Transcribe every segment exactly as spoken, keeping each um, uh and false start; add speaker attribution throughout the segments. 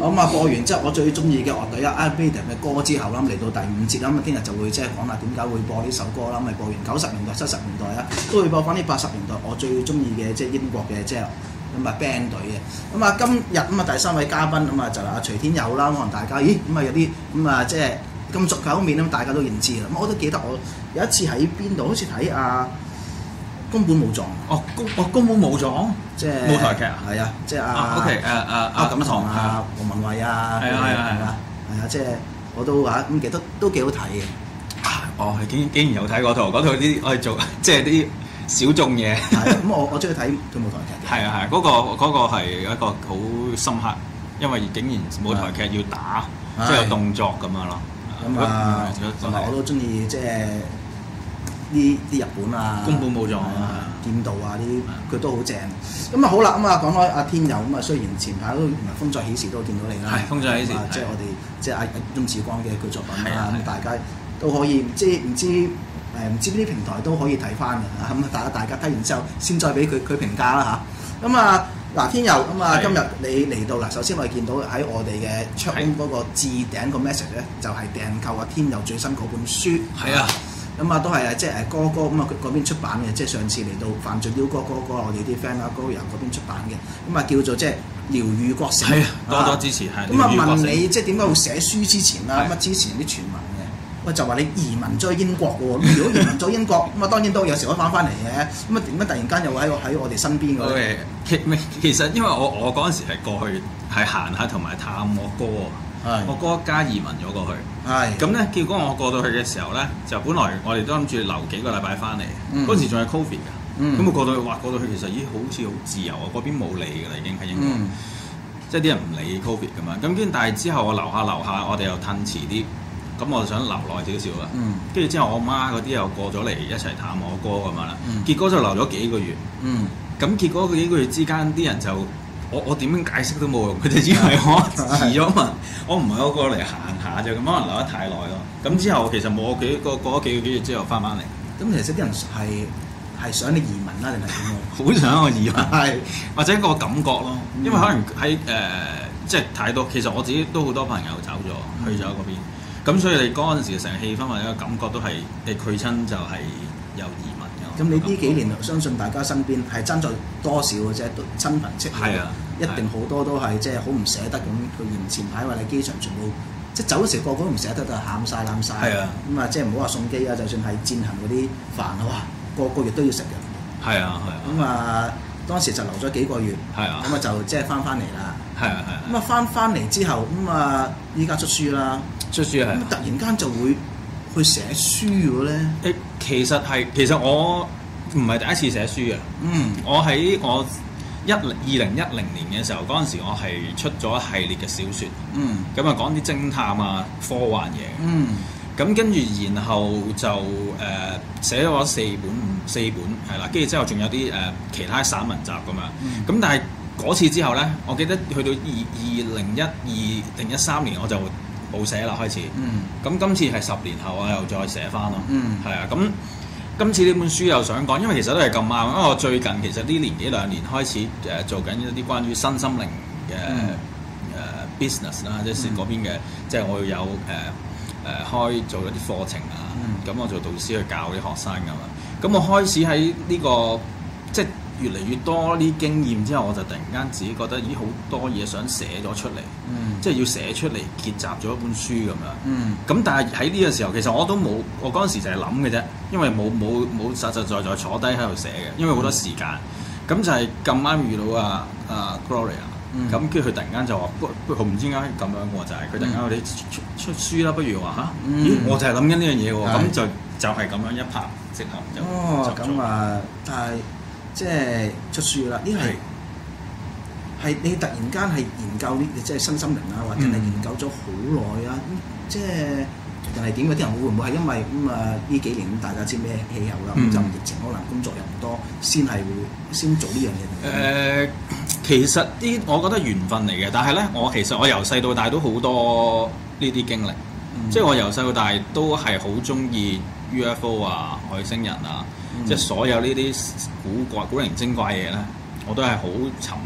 Speaker 1: 咁啊播完之後，我最中意嘅樂隊啊 Iron Maiden 嘅歌之後啦，嚟到第五節啦，咁啊聽日就會即係講下點解會播呢首歌啦，咁咪播完九十年代、七十年代啊，都會播翻啲八十年代我最中意嘅即係英國嘅即係咁啊 band 隊嘅。咁啊今日咁啊第三位嘉賓咁啊就係阿徐天佑啦，可能大家咦咁啊有啲咁啊即係咁熟口面咁，大家都認知啦。咁我都記得我有一次喺邊度，好似睇阿宮本武藏。
Speaker 2: 哦，宮哦宮本武藏，
Speaker 1: 即係
Speaker 2: 舞台劇啊，
Speaker 1: 係啊，即係阿
Speaker 2: OK 誒誒阿
Speaker 1: 錦棠啊、黃文慧啊，
Speaker 2: 係啊係啊係啊，
Speaker 1: 係啊，即係我都話咁記得都幾好睇嘅。
Speaker 2: 哦，竟竟然有睇嗰套，嗰套啲我係做即係啲小眾嘢。
Speaker 1: 係咁我我中意睇佢舞台劇。
Speaker 2: 係啊係，嗰個嗰個係一個好深刻，因為竟然舞台劇要打，即係有動作咁樣咯。
Speaker 1: 咁啊，同埋我都中意即係啲啲日本啊，
Speaker 2: 宮本武藏啊、
Speaker 1: 劍道啊啲，佢都好正。咁啊好啦，咁啊講開阿天佑咁啊，雖然前排都唔係風再起時都見到你啦，
Speaker 2: 係風再起時，
Speaker 1: 即係我哋即係阿鍾志光嘅佢作品啦，咁大家都可以即係唔知誒唔知邊啲平台都可以睇翻嘅，咁啊大家大家睇完之後先再俾佢佢評價啦嚇。咁啊嗱天佑咁啊，今日你嚟到嗱，首先我哋見到喺我哋嘅 chatroom 嗰個置頂個 message 咧，就係訂購阿天佑最新嗰本書。
Speaker 2: 係啊。
Speaker 1: 咁啊，都係即係誒哥哥咁啊，佢嗰邊出版嘅，即係上次嚟到犯罪妖哥哥哥，我哋啲 friend 啊，高人嗰邊出版嘅，咁啊叫做即係療癒覺醒，
Speaker 2: 係啊，多多支持係。
Speaker 1: 咁啊問你即係點解會寫書之前啦？咁啊之前啲傳聞嘅，喂就話你移民咗去英國嘅喎，如果移民咗英國，咁啊當然都有時可以翻翻嚟嘅，咁啊點解突然間又喺喺我哋身邊嘅咧？
Speaker 2: 其其實因為我我嗰陣時係過去係行下同埋探我哥。我哥一家移民咗過去，咁咧結果我過到去嘅時候咧，就本來我哋都諗住留幾個禮拜翻嚟，嗰、嗯、時仲係 Covid 㗎，咁、嗯、我過到去，哇過到去其實咦好似好自由啊，嗰邊冇理㗎啦已經喺英國，嗯、即係啲人唔理 Covid 㗎嘛，咁跟但係之後我留下留下，我哋又褪遲啲，咁我就想留耐少少啦，跟住、嗯、之後我媽嗰啲又過咗嚟一齊探我哥咁樣啦，嗯、結果就留咗幾個月，咁、嗯、結果幾個月之間啲人就。我我點樣解釋都冇用，佢哋以為我遲咗嘛，我唔係我過嚟行下啫，咁可能留得太耐咯。咁之後其實冇幾個過咗幾個月之後翻返嚟。
Speaker 1: 咁其實啲人係係想你移民啦，定係點啊？
Speaker 2: 好想我移民，
Speaker 1: 係
Speaker 2: 或者個感覺咯。因為可能喺誒、呃、即係太多，其實我自己都好多朋友走咗去咗嗰邊，咁、嗯、所以你嗰陣時成個氣氛或者個感覺都係你去親就係有移民。
Speaker 1: 咁你呢幾年相信大家身邊係爭在多少嘅啫，親朋戚友，
Speaker 2: 啊、
Speaker 1: 一定好多都係即係好唔捨得咁。佢嫌前排話你機場全部即係走嗰時個個都唔捨得，都係喊晒攬晒。係啊，咁啊即係唔好話送機啊，就算係餞行嗰啲飯啊，哇個個月都要食嘅。係啊係啊。咁啊當時就留咗幾個月。係啊。咁啊就即係翻翻嚟啦。係啊係啊。咁啊翻翻嚟之後，咁啊依家出書啦。出書係。咁突然間就會去寫書嘅咧？
Speaker 2: 誒，其實係其實我唔係第一次寫書嘅。嗯，我喺我一零二零一零年嘅時候，嗰陣時我係出咗一系列嘅小説。嗯，咁啊講啲偵探啊、科幻嘢。嗯，咁跟住然後就誒、呃、寫咗四本四本係啦，跟住之後仲有啲誒、呃、其他散文集咁樣。咁、嗯、但係嗰次之後咧，我記得去到二二零一二零一三年我就冇寫啦開始，咁、嗯、今次係十年後我又再寫翻咯，係、嗯、啊，咁今次呢本書又想講，因為其實都係咁啱，因為我最近其實呢年幾兩年開始誒、呃、做緊一啲關於身心靈嘅誒、嗯呃、business 啦，即係嗰邊嘅，即係我要有誒誒、呃呃、開做一啲課程啊，咁、嗯、我做導師去教啲學生㗎嘛，咁我開始喺呢、這個即係。越嚟越多啲經驗之後，我就突然間自己覺得咦好多嘢想寫咗出嚟，嗯、即係要寫出嚟結集咗一本書咁樣。咁、嗯、但係喺呢個時候，其實我都冇，我嗰陣時就係諗嘅啫，因為冇冇冇實實在在坐低喺度寫嘅，因為好多時間。咁、嗯、就係咁啱遇到啊啊 Gloria，咁跟住佢突然間就話，不不唔知點解咁樣喎，就係、是、佢突然間我哋出出書啦，不如話嚇，嗯、咦我就係諗緊呢樣嘢喎，咁是就就係、是、咁樣一拍即合就
Speaker 1: 哦咁啊，但係。即係出書啦！呢係係你突然間係研究呢，即係身心靈啊，或者係研究咗好耐啊！嗯、即係定係點？有啲人會唔會係因為咁啊？呢、嗯、幾年大家知咩氣候啦，咁、嗯、就疫情可能工作又唔多，先係會先做呢樣嘢。誒、
Speaker 2: 呃，其實啲我覺得緣分嚟嘅，但係咧，我其實我由細到大都好多呢啲經歷，嗯、即係我由細到大都係好中意 U F O 啊、外星人啊。即係所有呢啲古怪、古靈精怪嘢咧，我都係好沉迷嘅。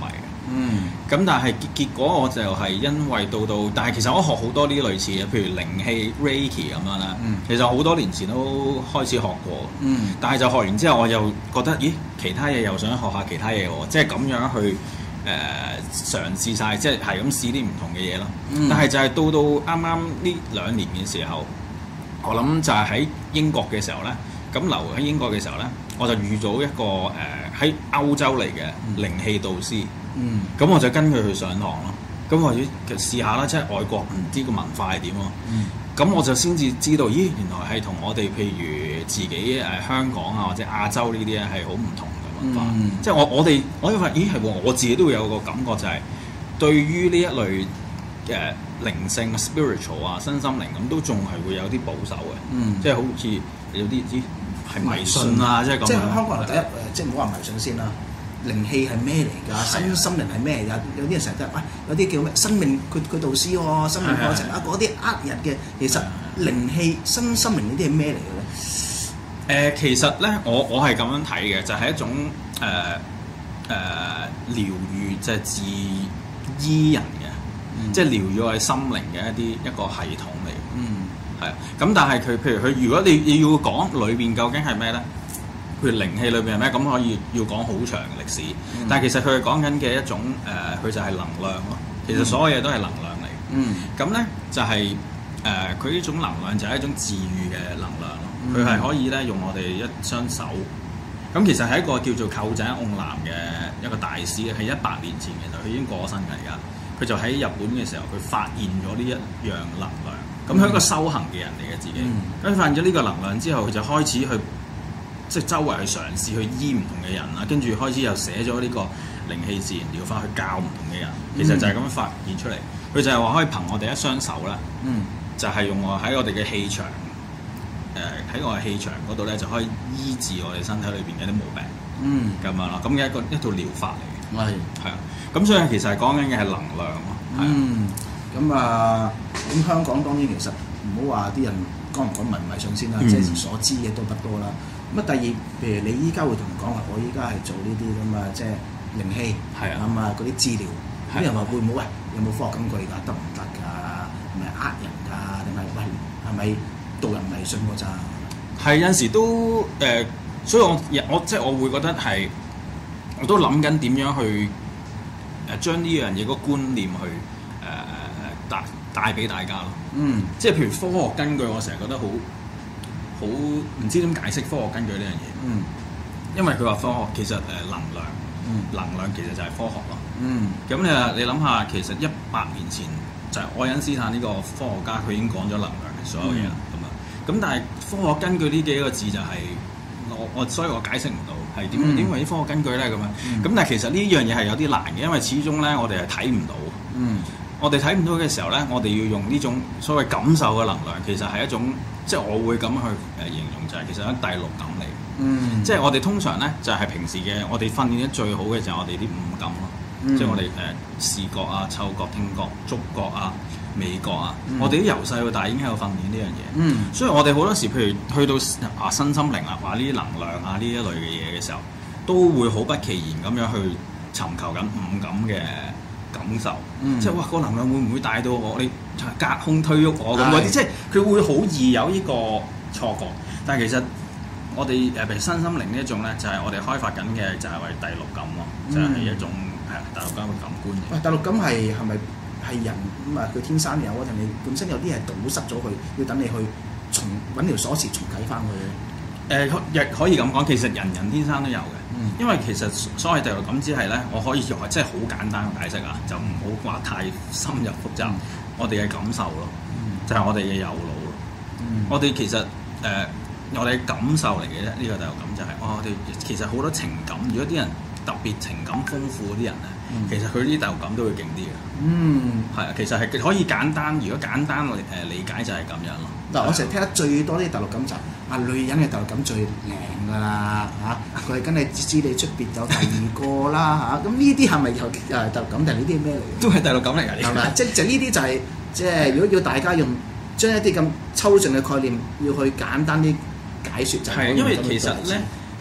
Speaker 2: 嗯。咁但係結結果我就係因為到到，但係其實我學好多呢啲類似嘅，譬如靈氣 Reiki 咁樣啦。嗯。其實好多年前都開始學過。嗯。但係就學完之後，我又覺得，咦，其他嘢又想學下其他嘢喎，即係咁樣去誒、呃、嘗試晒，即係係咁試啲唔同嘅嘢咯。嗯。但係就係到到啱啱呢兩年嘅時候，我諗就係喺英國嘅時候咧，咁留喺英國嘅時候咧，我就遇到一個誒喺、呃、歐洲嚟嘅靈氣導師。嗯，咁我就跟佢去上堂咯。咁我要試下啦，即係外國唔知個文化係點喎。嗯，咁我就先至知道，咦，原來係同我哋譬如自己誒、呃、香港啊或者亞洲呢啲咧係好唔同嘅文化。嗯、即係我我哋我發現，咦係喎，我自己都會有個感覺就係、是，對於呢一類嘅、呃、靈性 spiritual 啊身心靈咁，都仲係會有啲保守嘅。嗯，即係好似有啲啲係迷信啊，即係咁。即係香港人第一誒，即係唔好話迷信先啦。靈氣係咩嚟㗎？身心靈係咩嚟㗎？有啲人成日都喂，有啲叫咩生命佢佢導師喎，生命課程啊，嗰啲呃人嘅。其實靈氣、身心靈呢啲係咩嚟嘅咧？誒、呃，其實咧，我我係咁樣睇嘅，就係、是、一種誒誒、呃呃、療愈，即係治醫人嘅，嗯、即係療愈我哋心靈嘅一啲一個系統嚟。嗯，係啊。咁但係佢譬如佢，如果你你要講裏邊究竟係咩咧？譬如靈氣裏邊係咩？咁可以要講好長嘅歷史，嗯、但係其實佢係講緊嘅一種誒，佢、呃、就係能量咯。其實所有嘢都係能量嚟。嗯，咁咧就係、是、誒，佢、呃、呢種能量就係一種治愈嘅能量咯。佢係、嗯、可以咧用我哋一雙手。咁其實係一個叫做臼井甕男嘅一個大師，係一百年前其實佢已經過咗身㗎而家。佢就喺日本嘅時候，佢發現咗呢一樣能量。咁佢、嗯、一個修行嘅人嚟嘅自己。咁、嗯、發現咗呢個能量之後，佢就開始去。即係周圍去嘗試去醫唔同嘅人啦，跟住開始又寫咗呢個靈氣自然療法去教唔同嘅人，其實就係咁樣發現出嚟。佢就係話可以憑我哋一雙手啦，嗯、就係用我喺我哋嘅氣場，誒、呃、喺我嘅氣場嗰度咧就可以醫治我哋身體裏邊嘅啲毛病，咁、嗯、樣咯。咁嘅一個一套療法嚟嘅，係係啊。咁所以其實係講緊嘅係能量咯。嗯，咁啊，咁香港當然其實唔好話啲人講唔講迷唔迷信先啦，即係、嗯、所知嘅都不多啦。咁啊，第二，譬如你依家會同人講話，我依家係做呢啲咁啊，即係靈氣，係啊，咁啊嗰啲治療，啲人話會唔會喂有冇科學根據㗎？得唔得㗎？係咪呃人㗎？定係喂係咪導人迷信㗎咋？係有陣時都誒、呃，所以我我即係我會覺得係，我都諗緊點樣去誒將呢樣嘢個觀念去誒誒帶帶俾大家咯。嗯，即係譬如科學根據，我成日覺得好。好唔知點解釋科學根據呢樣嘢，嗯，因為佢話科學其實誒能量，嗯，能量其實就係科學咯，嗯，咁你啊你諗下，其實一百年前就係愛因斯坦呢個科學家，佢已經講咗能量嘅所有嘢啦，咁啊、嗯，咁但係科學根據呢幾個字就係、是、我我所以我解釋唔到係點樣點為啲科學根據咧咁樣，咁、嗯、但係其實呢樣嘢係有啲難嘅，因為始終咧我哋係睇唔到，嗯，我哋睇唔到嘅時候咧，我哋要用呢種所謂感受嘅能量，其實係一種。即係我會咁去誒形容就係其實係第六感嚟，嗯，即係我哋通常咧就係、是、平時嘅我哋訓練得最好嘅就係我哋啲五感咯，嗯、即係我哋誒、呃、視覺啊、嗅覺、聽覺、觸覺啊、味覺啊，嗯、我哋啲由細到大已經喺度訓練呢樣嘢，嗯，所以我哋好多時譬如去到啊身心靈啊，話呢啲能量啊呢一類嘅嘢嘅時候，都會好不其然咁樣去尋求緊五感嘅感受，嗯、即係哇、個能量會唔會帶到我哋隔空推喐我咁嗰啲，的即係佢會好易有呢個錯覺。但係其實我哋誒譬如身心靈呢一種咧，就係、是、我哋開發緊嘅就係為第六感咯，嗯、就係一種係第六感嘅感官。喂，第六感係係咪係人咁啊？佢天生有啊，定你本身有啲係堵塞咗佢，要等你去重揾條鎖匙重啟翻佢？誒亦、呃、可以咁講，其實人人天生都有嘅。嗯、因為其實所謂第六感只係咧，我可以用係即係好簡單嘅解釋啊，就唔好話太深入複雜。嗯、我哋嘅感受咯，嗯、就係我哋嘅右腦咯。嗯、我哋其實誒、呃，我哋嘅感受嚟嘅啫。呢、這個第六感就係、是哦、我哋其實好多情感。如果啲人特別情感豐富啲人咧，嗯、其實佢啲第六感都會勁啲嘅。嗯，係啊，其實係可以簡單。如果簡單誒理解就係咁樣咯。嗱，我成日聽得最多啲第六感就係啊，女人嘅第六感最靚㗎啦嚇，佢係梗係知你出邊有第二個啦嚇。咁呢啲係咪有誒第六感定呢啲係咩嚟？都係第六感嚟㗎，係咪？即係就呢啲就係即係如果要大家用將一啲咁抽象嘅概念要去簡單啲解説就係。因為其實咧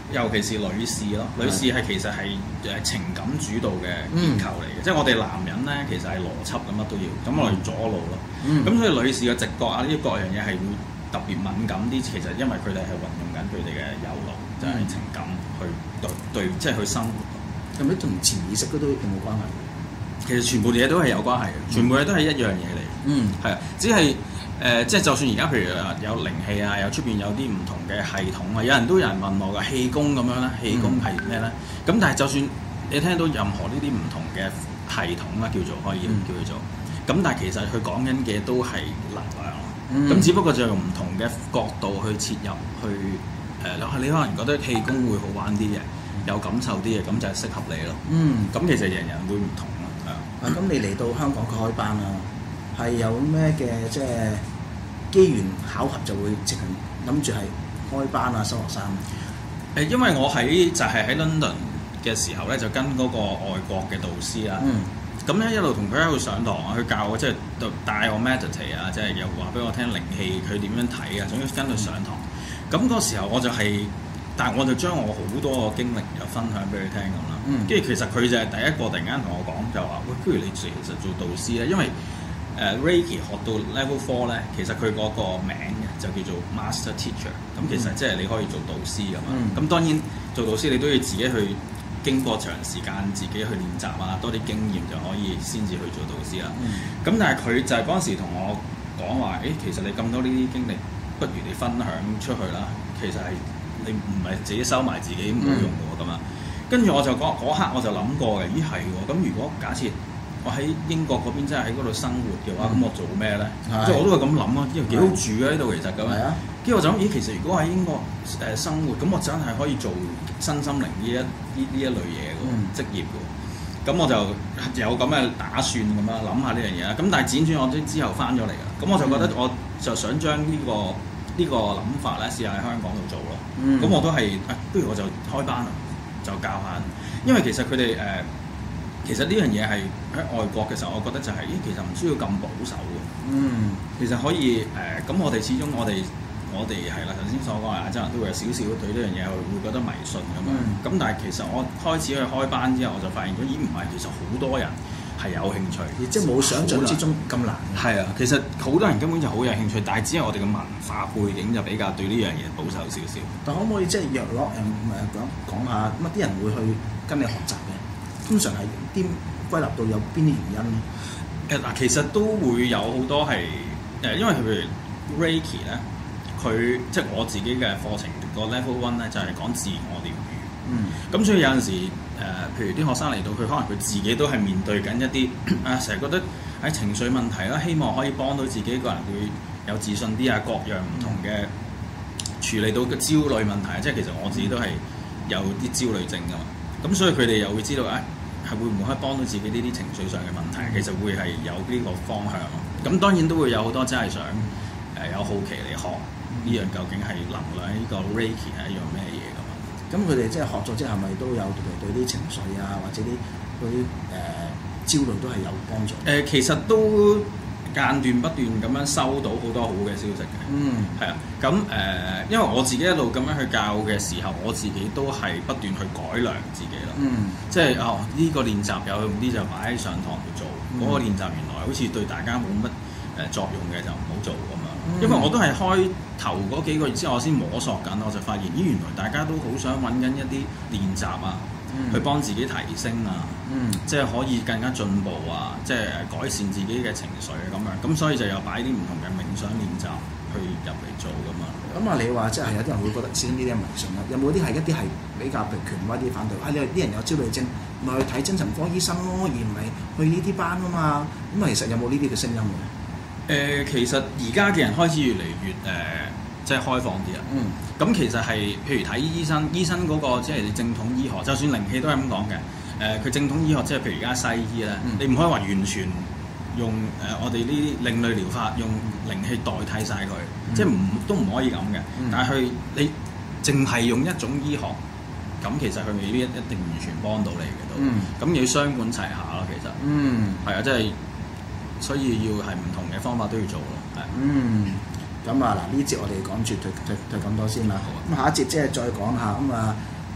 Speaker 2: 尤其是女士咯，女士係其實係誒情感主導嘅結構嚟嘅，嗯、即係我哋男人咧其實係邏輯咁乜都要，咁我哋左腦咯，咁、嗯、所以女士嘅直覺啊呢啲各樣嘢係會特別敏感啲，其實因為佢哋係運用緊佢哋嘅右腦，就係、是、情感去對對，即係去生活。
Speaker 1: 係咪同潛意識嗰都有冇關係？
Speaker 2: 其實全部嘢都係有關係嘅，全部嘢都係一樣嘢嚟。嗯，係啊，只係。誒、呃，即係就算而家譬如有靈氣啊，有出邊有啲唔同嘅系統啊，有人都有人問我㗎氣功咁樣咧，氣功係咩咧？咁、嗯、但係就算你聽到任何呢啲唔同嘅系統啊，叫做可以、嗯、叫佢做，咁但係其實佢講緊嘅都係能量，咁、嗯、只不過就用唔同嘅角度去切入，去誒、呃，你可能覺得氣功會好玩啲嘅，有感受啲嘅，咁就係適合你咯。嗯，咁其實人人會唔同咯，係啊。啊，咁你嚟到香港佢開班啊？係有咩嘅即係機緣巧合就會直情諗住係開班啊收學生？誒，因為我喺就係喺 London 嘅時候咧，就跟嗰個外國嘅導師啊，咁咧、嗯、一路同佢喺度上堂啊，去教我即係帶我 meditate 啊，即係又話俾我聽靈氣佢點樣睇啊，總之跟佢上堂。咁嗰、嗯、時候我就係、是，但係我就將我好多個經歷又分享俾佢聽咁啦。跟住、嗯、其實佢就係第一個突然間同我講就話，喂，不如你其實做導師咧，因為誒、uh, Reiki 學到 level four 咧，其實佢嗰個名嘅就叫做 Master Teacher，咁、嗯、其實即係你可以做導師㗎嘛。咁、嗯、當然做導師你都要自己去經過長時間自己去練習啊，多啲經驗就可以先至去做導師啦。咁、嗯、但係佢就係嗰陣時同我講話，誒、欸、其實你咁多呢啲經歷，不如你分享出去啦。其實係你唔係自己收埋自己冇用㗎咁啊。跟住、嗯、我就嗰嗰刻我就諗過嘅，咦係喎，咁如果假設我喺英國嗰邊真係喺嗰度生活嘅話，咁、嗯、我做咩咧？即係的我都係咁諗啊，因為幾好住嘅呢度其實咁。跟住的我就諗，咦，其實如果喺英國誒、呃、生活，咁我真係可以做身心靈呢一呢呢一類嘢嘅、嗯、職業嘅。咁我就有咁嘅打算咁樣諗下呢樣嘢啦。咁但係輾轉我之之後翻咗嚟啦。咁我就覺得我就想將呢、呢個呢、呢個諗法咧試下喺香港度做咯。咁、嗯、我都係、哎，不如我就開班啦，就教下。因為其實佢哋誒。呃其實呢樣嘢係喺外國嘅時候，我覺得就係、是，咦，其實唔需要咁保守嘅。嗯，其實可以誒，咁、呃、我哋始終我哋我哋係啦，頭先所講亞洲人都會有少少對呢樣嘢會覺得迷信咁樣。咁、嗯、但係其實我開始去開班之後，我就發現咗，咦，唔係，其實好多人係有興趣，即係冇想像之中咁難。係啊，其實好多人根本就好有興趣，但係只係我哋嘅文化背景就比較對呢樣嘢保守少少。但可唔可以即係約落誒誒講講下乜啲人會去跟你學習嘅？通常係啲歸納到有邊啲原因咧？誒嗱，其實都會有好多係誒，因為譬如 Reiki 咧，佢即係我自己嘅課程個 level one 咧，就係講自我療愈。嗯。咁所以有陣時誒、呃，譬如啲學生嚟到，佢可能佢自己都係面對緊一啲啊，成日覺得喺情緒問題啦，希望可以幫到自己個人會有自信啲啊，各樣唔同嘅處理到嘅焦慮問題。即係其實我自己都係有啲焦慮症㗎嘛。咁所以佢哋又會知道啊。係會唔會可以幫到自己呢啲情緒上嘅問題？其實會係有呢個方向咯。咁當然都會有好多真係想誒、呃、有好奇嚟學呢樣究竟係能量呢個 Reiki 係一樣咩嘢咁啊？咁佢哋即係學咗之後，係咪都有對啲情緒啊，或者啲嗰啲誒焦慮都係有幫助？誒、呃，其實都間斷不斷咁樣收到好多好嘅消息嘅。嗯，係啊。咁誒、呃，因為我自己一路咁樣去教嘅時候，我自己都係不斷去改良自己咯。嗯，即係哦，呢、這個練習有用啲就擺喺上堂去做，嗰、嗯、個練習原來好似對大家冇乜誒作用嘅就唔好做咁樣。嗯、因為我都係開頭嗰幾個月之後，我先摸索緊，我就發現咦，原來大家都好想揾緊一啲練習啊。嗯、去幫自己提升啊，嗯、即係可以更加進步啊，即係改善自己嘅情緒啊咁樣，咁所以就有擺啲唔同嘅冥想練習去入嚟做噶嘛。咁啊、嗯，你話即係有啲人會覺得始終呢啲係迷信啦，有冇啲係一啲係比較權威啲反對？啊，你話啲人有焦慮症，咪去睇精神科醫生咯，而唔係去呢啲班啊嘛。咁啊，其實有冇呢啲嘅聲音嘅？誒、呃，其實而家嘅人開始越嚟越誒。呃即係開放啲啊！嗯，咁其實係譬如睇醫生，醫生嗰、那個即係正統醫學，就算靈氣都係咁講嘅。誒、呃，佢正統醫學即係譬如而家西醫咧，嗯、你唔可以話完全用誒、呃、我哋呢啲另類療法用靈氣代替晒佢，嗯、即係唔都唔可以咁嘅。嗯、但係佢你淨係用一種醫學，咁其實佢未必一定完全幫到你嘅都。咁、嗯、要雙管齊下咯，其實。嗯。係啊，即係所以要係唔同嘅方法都要做咯，係。嗯。咁啊嗱，呢節我哋講住退退退咁多先啦。咁下一節即係再講下咁啊，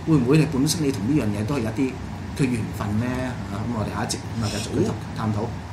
Speaker 1: 會唔會你本身你同呢樣嘢都係有啲嘅緣分咧？啊，咁我哋下一節咁啊繼續探討。